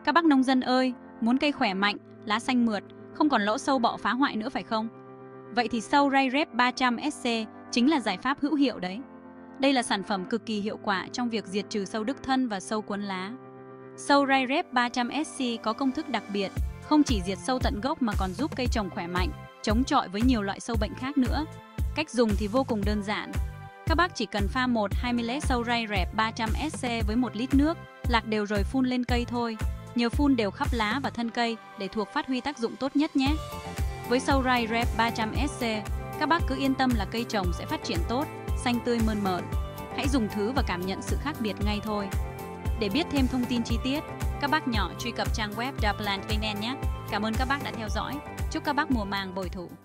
Các bác nông dân ơi, muốn cây khỏe mạnh, lá xanh mượt, không còn lỗ sâu bọ phá hoại nữa phải không? Vậy thì sâu Rayrep 300SC chính là giải pháp hữu hiệu đấy. Đây là sản phẩm cực kỳ hiệu quả trong việc diệt trừ sâu đức thân và sâu cuốn lá. Sâu Rayrep 300SC có công thức đặc biệt, không chỉ diệt sâu tận gốc mà còn giúp cây trồng khỏe mạnh, chống chọi với nhiều loại sâu bệnh khác nữa. Cách dùng thì vô cùng đơn giản. Các bác chỉ cần pha 1-2 ml sâu Rayrep 300SC với 1 lít nước, lạc đều rồi phun lên cây thôi. Nhờ phun đều khắp lá và thân cây để thuộc phát huy tác dụng tốt nhất nhé. Với sâu Rayrep 300SC, các bác cứ yên tâm là cây trồng sẽ phát triển tốt, xanh tươi mơn mởn. Hãy dùng thử và cảm nhận sự khác biệt ngay thôi. Để biết thêm thông tin chi tiết, các bác nhỏ truy cập trang web theplant.vn nhé. Cảm ơn các bác đã theo dõi. Chúc các bác mùa màng bội thu.